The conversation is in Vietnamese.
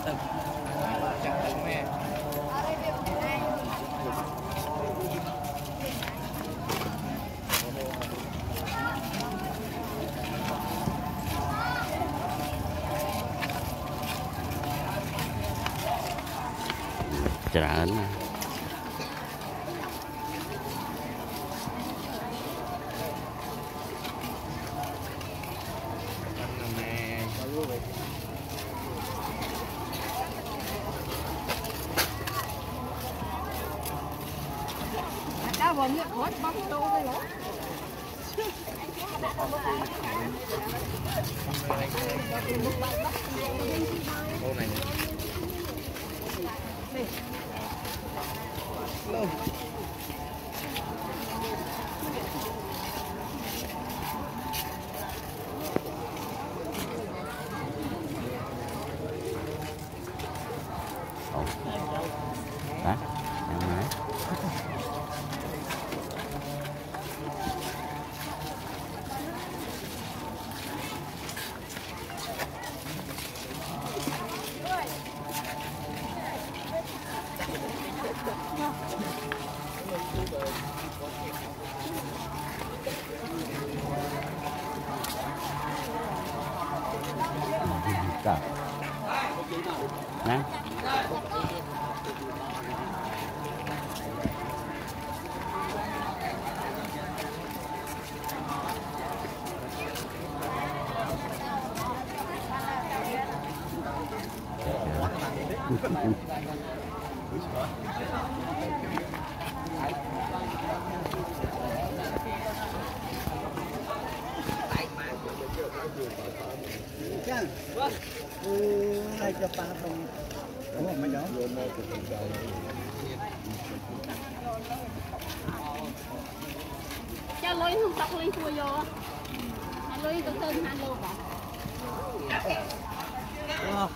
ច្រើន Vào miệng hót bắp đâu đây đó. Cô này. Đây. Lâu. Đó, ăn máy. Cả. Nè. Hai cho ba không. Đúng không mấy đó? Cho lôi không tóc lên cua vô. Lôi có tên ăn luôn cả.